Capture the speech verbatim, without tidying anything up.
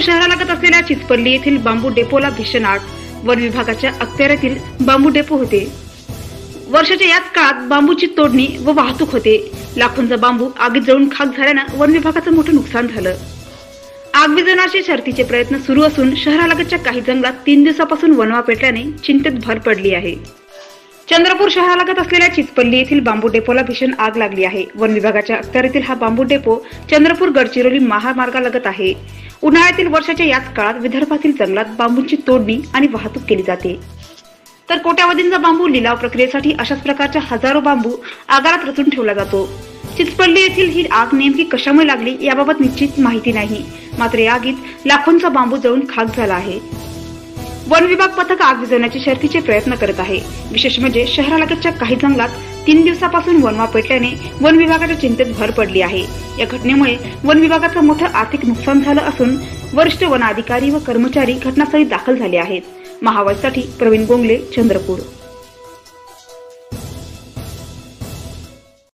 शहरालगत असलेल्या चिचपल्ली येथील बांबू डेपोला भीषण आग. वन विभागाच्या अखत्यारीतील बांबू डेपो होते. वर्षाच्या याच काळात बांबूची तोडणी व वाहतूक होते. लाखोंचा बांबू आगीत जळून खाक झाल्यानं वन विभागाचं मोठं नुकसान झालं. आग विझवण्याचे शर्थीचे प्रयत्न सुरू असून शहरालगतच्या काही जंगलात तीन दिवसापासून वणवा पेटल्याने चिंतेत भर पडली आहे. चंद्रपूर शहरालगत असलेल्या चिचपल्ली येथील बांबू डेपोला भीषण आग लागली आहे. वन विभागाच्या अखत्यारीतील हा बांबू डेपो चंद्रपूर गडचिरोली महामार्गालगत आहे. उन्हाळ्यातील वर्षाच्या याच काळात विदर्भातील जंगलात बांबूची तोडणी आणि वाहतूक केली जाते. तर कोट्यावधींचा बांबू लिलाव प्रक्रियेसाठी अशाच प्रकारच्या हजारो बांबू आगारात रचून ठेवला जातो. चिचपल्ली येथील ही आग नेमकी कशामुळे लागली याबाबत निश्चित माहिती नाही. मात्र या आगीत लाखोंचा बांबू जळून खाक झाला आहे. वन विभाग पथक आग विझवण्याचे शर्थीचे प्रयत्न करत आहे. विशेष म्हणजे शहरालगतच्या काही जंगलात तीन दिवसापासून वणवा पेटल्याने वन विभागाच्या चिंतेत भर पडली आहे. या घटनेमुळे वन विभागाचं मोठं आर्थिक नुकसान झालं असून वरिष्ठ वन अधिकारी व कर्मचारी घटनास्थळी दाखल झाले आहेत. महावाईसाठी प्रवीण गोंगले, चंद्रपूर.